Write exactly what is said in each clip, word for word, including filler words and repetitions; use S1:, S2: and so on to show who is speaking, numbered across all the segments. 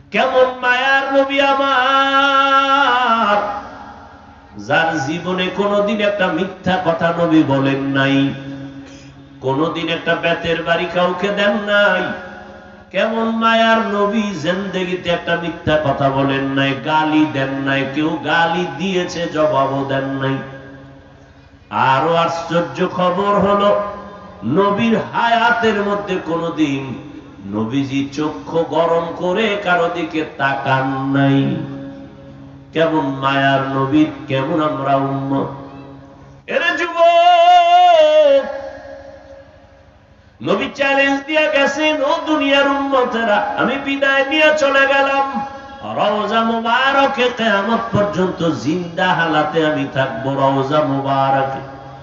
S1: কেমন মায়ার নবী আমার, যার জীবনে কোনোদিন একটা মিথ্যা কথা নবী বলেন নাই, কোনোদিন একটা বেতের বাড়ি কাউকে দেন নাই। কেমন মায়ার নবী, জিন্দেগিতে একটা মিথ্যা কথা বলেন নাই, গালি দেন নাই, কেউ গালি দিয়েছে জবাবও দেন নাই। আরো আশ্চর্য খবর হলো, নবীর হায়াতের মধ্যে কোনোদিন নবীজি চক্ষু গরম করে কারো দিকে তাকান নাই। কেমন মায়ার নবী, কেমন আমরা উম্মত। এরে যুবক, নবী চ্যালেঞ্জ দিয়া গেছেন, ও দুনিয়ার উম্মতেরা, আমি বিদায় নিয়ে চলে গেলাম, রওজা মুবারকে কিয়ামত পর্যন্ত জিন্দা হালাতে আমি থাকবো। রওজা মুবারকে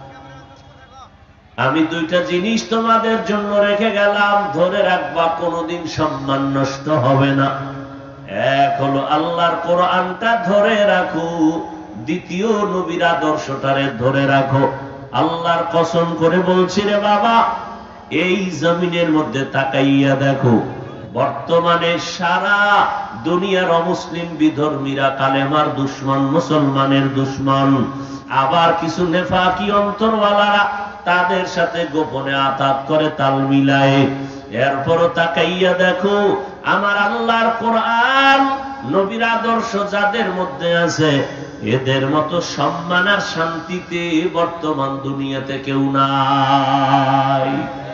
S1: আমি দুইটা জিনিস তোমাদের জন্য রেখে গেলাম, ধরে রাখবা, কোনোদিন সম্মান নষ্ট হবে না। এক হলো আল্লাহর কোরআনটা ধরে রাখো, দ্বিতীয় নবীর আদর্শটারে ধরে রাখো। আল্লাহর কসম করে বলছি রে বাবা, এই জমিনের মধ্যে তাকাইয়া দেখো, বর্তমানে সারা দুনিয়ার অমুসলিম বিধর্মীরা কালেমার দুশ্মন, মুসলমানের দুশ্মন, আবার কিছু নেফাকি অন্তরওয়ালারা তাদের সাথে গোপনে আতাত করে, তাল মিলায়। এরপরও তাকাইয়া দেখো, আমার আল্লাহর কোরআন নবীর আদর্শ যাদের মধ্যে আছে, এদের মতো সম্মান আর শান্তিতে বর্তমান দুনিয়াতে কেউ নাই।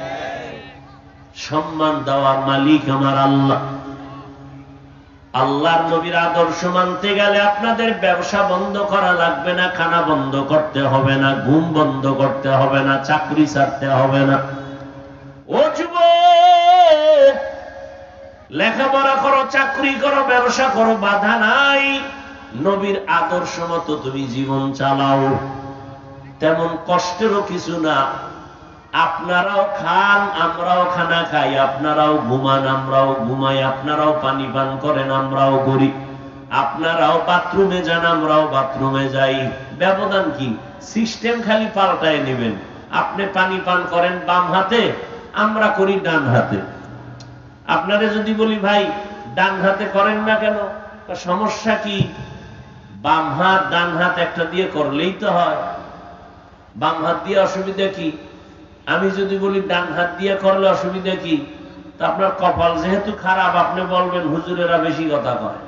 S1: সম্মান দেওয়ার মালিক আমার আল্লাহ। আল্লাহর নবীর আদর্শ মানতে গেলে আপনাদের ব্যবসা বন্ধ করা লাগবে না, খানা বন্ধ করতে হবে না, ঘুম বন্ধ করতে হবে না, চাকরি ছাড়তে হবে না। ও যুবক, লেখাপড়া করো, চাকরি করো, ব্যবসা করো, বাধা নাই। নবীর আদর্শ মতো তুমি জীবন চালাও, তেমন কষ্টেরও কিছু না। আপনারাও খান, আমরাও খানা খাই, আপনারাও ঘুমান, আমরাও ঘুমাই, আপনারাও পানি পান করেন, আমরাও করি, আপনারাও বাথরুমে যান, আমরাও বাথরুমে যাই। ব্যবধান কি? সিস্টেম খালি পাল্টায় নেবেন। আপনি পানি পান করেন বাম হাতে, আমরা করি ডান হাতে। আপনারা যদি বলি ভাই ডান হাতে করেন না কেন, সমস্যা কি? বাম হাত ডান হাত একটা দিয়ে করলেই তো হয়। বাম হাত দিয়ে অসুবিধা কি? আমি যদি বলি ডান হাত দিয়ে করলে অসুবিধা কি? তা আপনার কপাল যেহেতু খারাপ, আপনি বলবেন হুজুরেরা বেশি কথা কয়।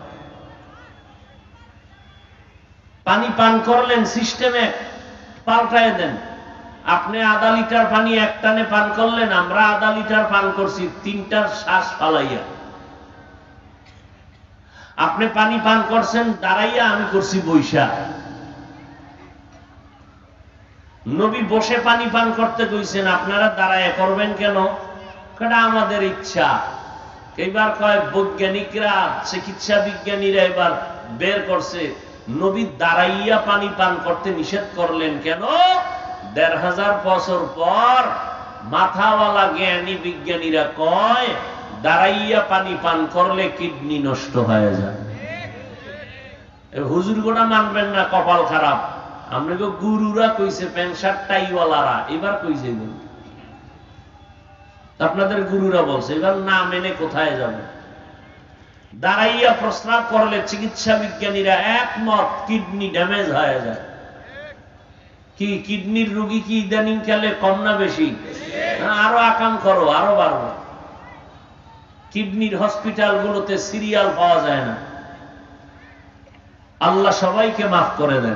S1: পানি পান করলেন, সিস্টেমে পাল্টায় দেন। আপনি আধা লিটার পানি এক টানে পান করলেন, আমরা আধা লিটার পান করছি তিনটার শ্বাস ফালাইয়া। আপনি পানি পান করছেন দাঁড়াইয়া, আমি করছি বৈশা। নবী বসে পানি পান করতে কইছেন, আপনারা দাঁড়াইয়া করবেন কেন? এটা আমাদের ইচ্ছা। এইবার কয় বৈজ্ঞানিকরা, চিকিৎসা বিজ্ঞানীরা এবার বের করছে, নবী দাঁড়াইয়া পানি পান করতে নিষেধ করলেন কেন? দেড় হাজার বছর পর মাথাওয়ালা জ্ঞানী বিজ্ঞানীরা কয়, দাঁড়াইয়া পানি পান করলে কিডনি নষ্ট হয়ে যায়। হুজুর গোটা মানবেন না, কপাল খারাপ। আপনাকে গুরুরা কইছে, প্যান্ট শার্ট টাইওয়ালারা এবার কইছে, আপনাদের গুরুরা বলছে, এবার না মেনে কোথায় যাবে? দাঁড়াইয়া প্রস্রাব করলে চিকিৎসা বিজ্ঞানীরা একমত, কিডনি ড্যামেজ হয়ে যায়। কি কিডনির রোগী কি ইদানিং কালে কম না বেশি? আরো আকাম করো, আরো বাড়বে। কিডনির হসপিটাল গুলোতে সিরিয়াল পাওয়া যায় না। আল্লাহ সবাইকে মাফ করে দেন।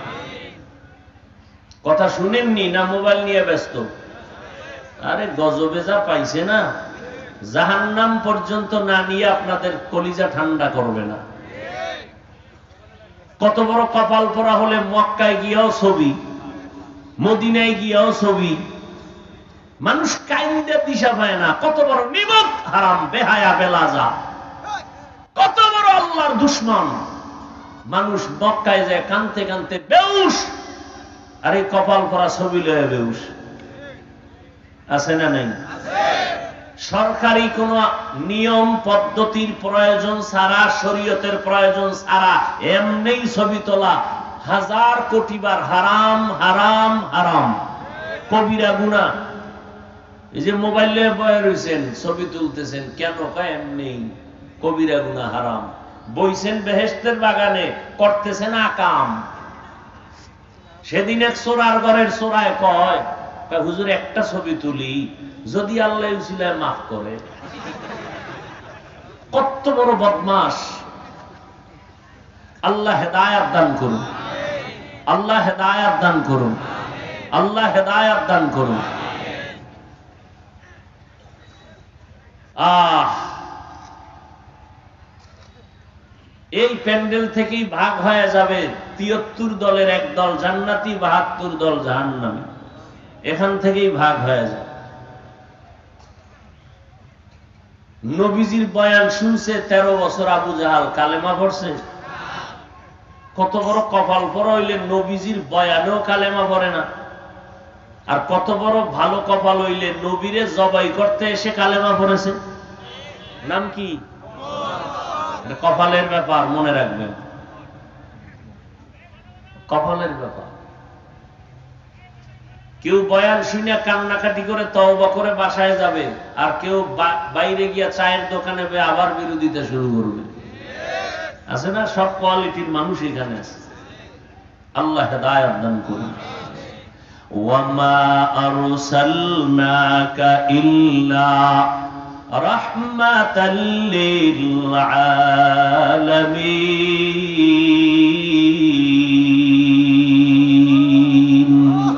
S1: কথা শুনেননি না মোবাইল নিয়ে ব্যস্ত? আরে গজবে যা পাইছে না, জাহান্নাম পর্যন্ত না নিয়ে আপনাদের কলিজা ঠান্ডা করবে না। কত বড় কপাল পরা হলে মক্কায় গিয়াও ছবি, মদিনায় গিয়াও ছবি, মানুষ কাইন্দে দিশা পায় না। কত বড় নিমক হারাম, বেহায়া বেলাজা, কত বড় আল্লাহর দুশ্মন। মানুষ মক্কায় যায় কানতে কানতে বেউস, আর এই কপাল পরা ছবি লয়ে বেউস। আছে না নাই? সরকারি কোন নিয়ম পদ্ধতির প্রয়োজন ছাড়া, শরীয়তের প্রয়োজন ছাড়া এমনি ছবি তোলা হাজার কোটি বার হারাম, হারাম, হারাম, কবিরা গুনাহ। এই যে মোবাইলে বয়ে রয়েছেন, ছবি তুলতেছেন কেন? কয় এমনি। কবিরা গুনাহ হারাম। বইছেন বেহেশতের বাগানে, করতেছেন আকাম। সেদিন এক সোরার ঘরের সোরায় কয়, হুজুর একটা ছবি তুলি, যদি আল্লাহ উসিলায় মাফ করে। কত বড় বদমাস! আল্লাহ হেদায়াত দান করুন, আল্লাহ হেদায়াত দান করুন, আল্লাহ হেদায়াত দান করুন। আহ এই প্যান্ডেল থেকেই ভাগ হয়ে যাবে তিয়াত্তর দলের এক দল জান্নাতি, বাহাত্তর দল জাহান্নামী। এখান থেকেই ভাগ হয়ে যায়। নবীজির বয়ান শুনছে তেরো বছর আবু জাহাল, কালেমা পড়ছে? কত বড় কপাল পরা হইলে নবীজির বয়ানেও কালেমা পড়ে না। আর কত বড় ভালো কপাল হইলে নবীরে জবাই করতে এসে কালেমা পড়েছে। নাম কি? কপালের ব্যাপার, মনে রাখবেন, কপালের ব্যাপার। কেউ বয়ান শুনে কান্নাকাটি করে তওবা করে বাসায় যাবে, আর কেউ বাইরে গিয়া চায়ের দোকানে আবার বিরোধিতা শুরু করবে। আছে না? সব কোয়ালিটির মানুষ এখানে আছে। আল্লাহ হেদায়েত দান করুন। ওয়ামা আরসালনাকা ইল্লা রাহমাতাল লিল আলামিন।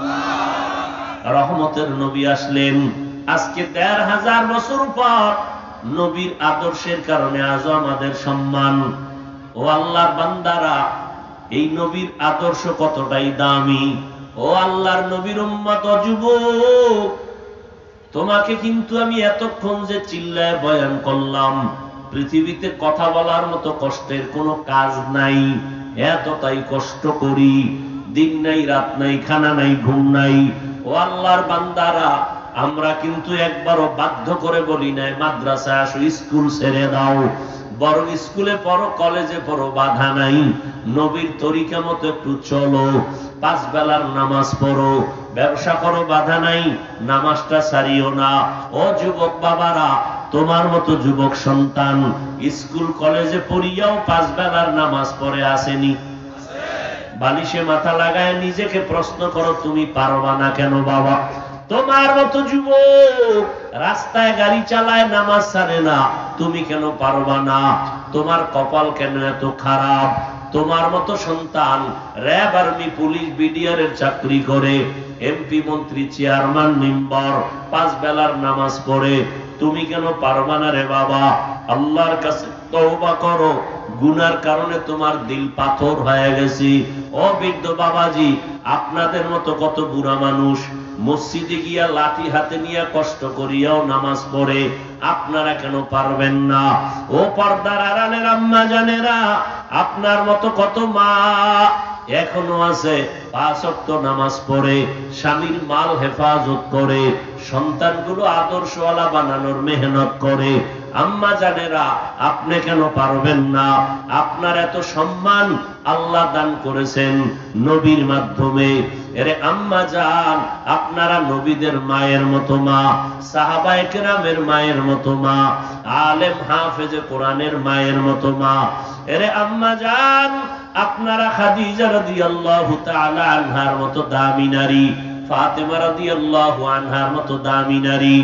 S1: রহমতের নবী আসলেন। আজকে দেড় হাজার বছর পর নবীর আদর্শের কারণে আজ আমাদের সম্মান। ও আল্লাহর বান্দারা, এই নবীর আদর্শ কতটাই দামি। ও আল্লাহর নবীর উম্মত, যুবক, তোমাকে কিন্তু আমি এতক্ষণ যে চিল্লায় বয়ান করলাম, পৃথিবীতে কথা বলার মতো কষ্টের কোনো কাজ নাই। এতটাই কষ্ট করি, দিন নাই রাত নাই, খানা নাই ঘুম নাই। ও আল্লাহর বান্দারা, আমরা কিন্তু একবারও বাধ্য করে বলি নাই মাদ্রাসায় আসো, স্কুল ছেড়ে দাও। বরং স্কুলে পড়ো, কলেজে পড়ো, বাধা নাই। নবীর তরিকা মতো একটু চলো, পাঁচ বেলার নামাজ পড়ো, ব্যবসা করো, বাধা নাই, নামাজটা ছাড়িও না। ও যুবক বাবারা, তোমার মতো যুবক সন্তান স্কুল কলেজে পড়িয়াও পাঁচ বেলার নামাজ পড়ে আসেনি? বালিশে মাথা লাগায় নিজেকে প্রশ্ন করো, তুমি পারবা না কেন বাবা? তোমার মতো যুবক রাস্তায় গাড়ি চালায়, নামাজ ছাড়ে না, তুমি কেন পারবা না? তোমার কপাল কেন এত খারাপ? তোমার মতো সন্তান র্যাব, আর্মি, পুলিশ, বিডিআর এর চাকরি করে, এমপি, মন্ত্রী, চেয়ারম্যান, মেম্বার, পাঁচ বেলার নামাজ পড়ে, তুমি কেন পারবা না রে বাবা? আল্লাহর কাছে তওবা করো, গুনার কারণে তোমার দিল পাথর হয়ে গেছে। ও বৃদ্ধ বাবাজি, আপনাদের মতো কত বুড়া মানুষ মসজিদে গিয়া লাঠি হাতে নিয়ে কষ্ট করিয়াও নামাজ পড়ে, আপনারা কেন পারবেন না? ও পর্দার আড়ালের আম্মা জানেরা, আপনার মতো কত মা এখনো আছে পাঁচ ওয়াক্ত নামাজ পড়ে, স্বামীর মাল হেফাজত করে, সন্তানগুলো আদর্শওয়ালা বানানোর মেহনত করে। আম্মা জানেরা, আপনি কেন পারবেন না? আপনার এত সম্মান আল্লাহ দান করেছেন নবীর মাধ্যমে। এরে আম্মা জান, আপনারা নবীদের মায়ের মতো মা, সাহাবায়ে কেরামের মায়ের মতো মা, আলেম হাফেজে কোরআনের মায়ের মতো মা। এরে আম্মা জান, আপনারা খাদিজা রাদিয়াল্লাহু তাআলা আনহার মতো দামি নারী, ফাতেমা রাদিয়াল্লাহু আনহার মতো দামি নারী,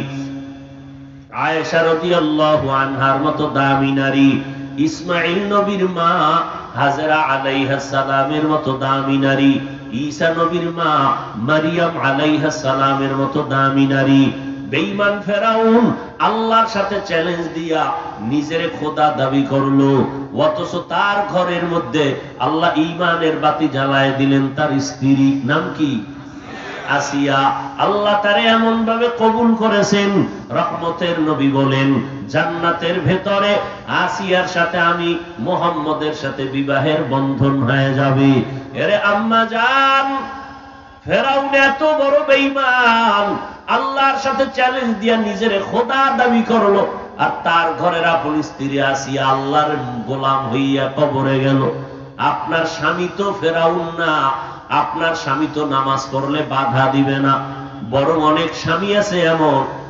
S1: আয়েশা রাদিয়াল্লাহু আনহার মতো দামি নারী, ইসমাঈল নবীর মা হাজরা আলাইহাস সালামের মতো দামি নারী, ঈসা নবীর মা মারিয়াম আলাইহাস সালামের মতো দামি নারী। বেঈমান ফেরাউন আল্লাহর সাথে চ্যালেঞ্জ দিয়া নিজের খোদা দাবি করলো, অথচ তার ঘরের মধ্যে আল্লাহ ঈমানের বাতি জ্বালায় দিলেন তার স্ত্রী, নাম কি? আসিয়া। আল্লাহ তারে এমন ভাবে কবুল করেছেন, রহমতের নবী বলেন জান্নাতের ভেতরে আসিয়ার সাথে আমি মুহাম্মদের সাথে বিবাহের বন্ধন হয়ে যাবে। এরে আম্মা জান, ফেরাউন এত বড় বেঈমান, আল্লাহর সাথে চ্যালেঞ্জ দিয়া নিজের খোদা দাবি করলো, আর তার ঘরের আপন স্ত্রী আসিয়া আল্লাহর গোলাম হইয়া কবরে গেল। আপনার স্বামী তো ফেরাউন না, আপনার স্বামী তো নামাজ পড়লে বাধা দিবে না। বরং অনেক স্বামী আছে এমন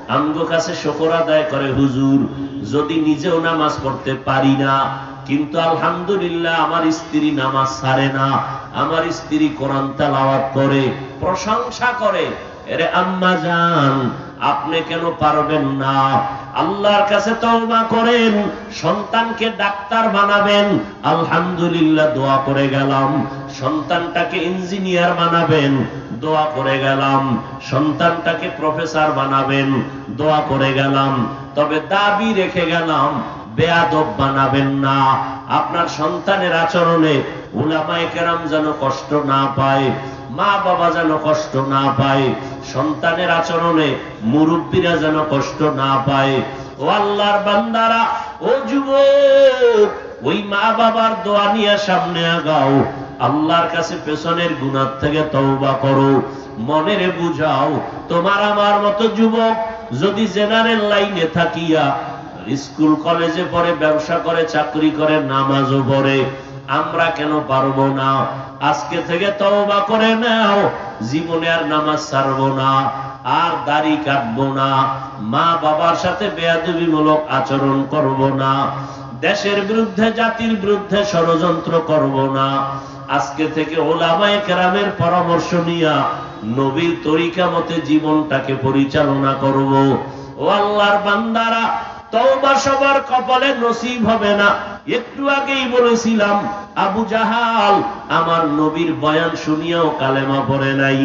S1: আমগো কাছে শুকর আদায় করে, হুজুর যদি নিজেও নামাজ পড়তে পারি না, কিন্তু আলহামদুলিল্লাহ আমার স্ত্রী নামাজ ছাড়ে না, আমার স্ত্রী কোরআন তেলাওয়াত করে, প্রশংসা করে। এরে আম্মা জান, আপনি কেন পারবেন না? আল্লাহর কাছে তওবা করেন, সন্তানকে ডাক্তার বানাবেন, আলহামদুলিল্লাহ দোয়া করে গেলাম। সন্তানটাকে ইঞ্জিনিয়ার বানাবেন, দোয়া করে গেলাম। সন্তানটাকে প্রফেসর বানাবেন, দোয়া করে গেলাম। তবে দাবি রেখে গেলাম, বেয়াদব বানাবেন না। আপনার সন্তানের আচরণে উলামায়ে কেরাম যেন কষ্ট না পায়, মা বাবা যেন কষ্ট না পায়, সন্তানের আচরণে মুরব্বীরা যেন কষ্ট না পায়। ও আল্লাহর বান্দারা, ও যুবক, ওই মা বাবার দোয়া নিয়ে সামনে আগাও, আল্লাহর কাছে পেছনের গুনাহ থেকে তওবা করো, মনেরে বুঝাও। তোমার আমার মতো যুবক যদি জেনারেল লাইনে থাকিয়া স্কুল কলেজে পড়ে, ব্যবসা করে, চাকরি করে, নামাজও পড়ে, আমরা কেন পারবো না? আজকে থেকে তওবা করে নাও, জীবনে আর নামাজ ছাড়বো না, আর দাড়ি কাটবো না, মা বাবার সাথে বেয়াদবিমূলক আচরণ করব না, দেশের বিরুদ্ধে, জাতির বিরুদ্ধে ষড়যন্ত্র করব না। আজকে থেকে উলামায়ে কেরামের পরামর্শ নিয়া নবীর তরিকা মতে জীবনটাকে পরিচালনা করব। ও আল্লাহর বান্দারা, তওবা সবার কপালে নসিব হবে না। একটু আগেই বলেছিলাম, আবু জাহাল আমার নবীর বয়ান শুনিয়াও কালেমা পড়ে নাই।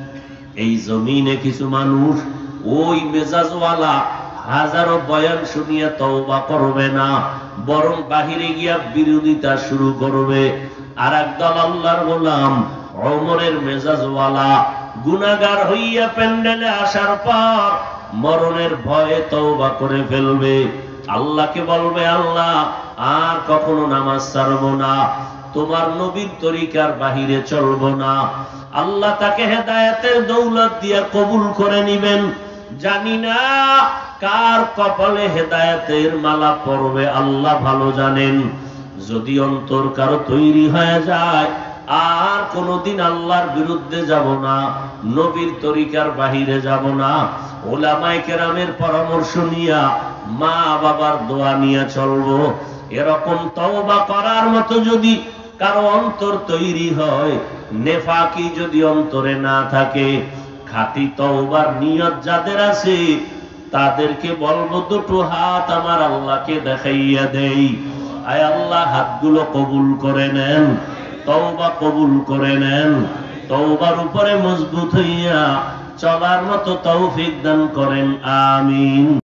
S1: এই জমিনে কিছু মানুষ ওই মেজাজওয়ালা হাজারো বয়ান শুনিয়া তওবা করবে না, বরং বাহিরে গিয়া বিরোধিতা শুরু করবে। আর একদল আল্লাহর গোলাম ওমরের মেজাজওয়ালা গুনাহগার হইয়া প্যান্ডেলে আসার পর মরণের ভয়ে তওবা করে ফেলবে। আল্লাহকে বলবে, আল্লাহ আর কখনো নামাজ ছাড়বো না, তোমার নবীর তরিকার বাহিরে চলবো না। আল্লাহ তাকে হেদায়েতের দৌলত দিয়ে কবুল করে নিবেন। জানি না কার কপালে হেদায়েতের মালা পড়বে, আল্লাহ ভালো জানেন। যদি অন্তর কারো তৈরি হয়ে যায়, আর কোনদিন আল্লাহর বিরুদ্ধে যাব না, নবীর তরিকার বাহিরে যাব না, উলামায়ে কেরামের পরামর্শ নিয়া, মা বাবার দোয়া নিয়ে চলবো, এরকম তওবা করার মতো যদি কারো অন্তর তৈরি হয়, নেফাকি যদি অন্তরে না থাকে, খাঁটি তওবার নিয়ত যাদের আছে, তাদেরকে বলবো দুটো হাত আমার আল্লাহকে দেখাইয়া দেই। আয় আল্লাহ, হাতগুলো কবুল করে নেন, তওবা কবুল করে নেন, তওবার উপরে মজবুত হইয়া চলার মতো তৌফিক দান করেন, আমিন।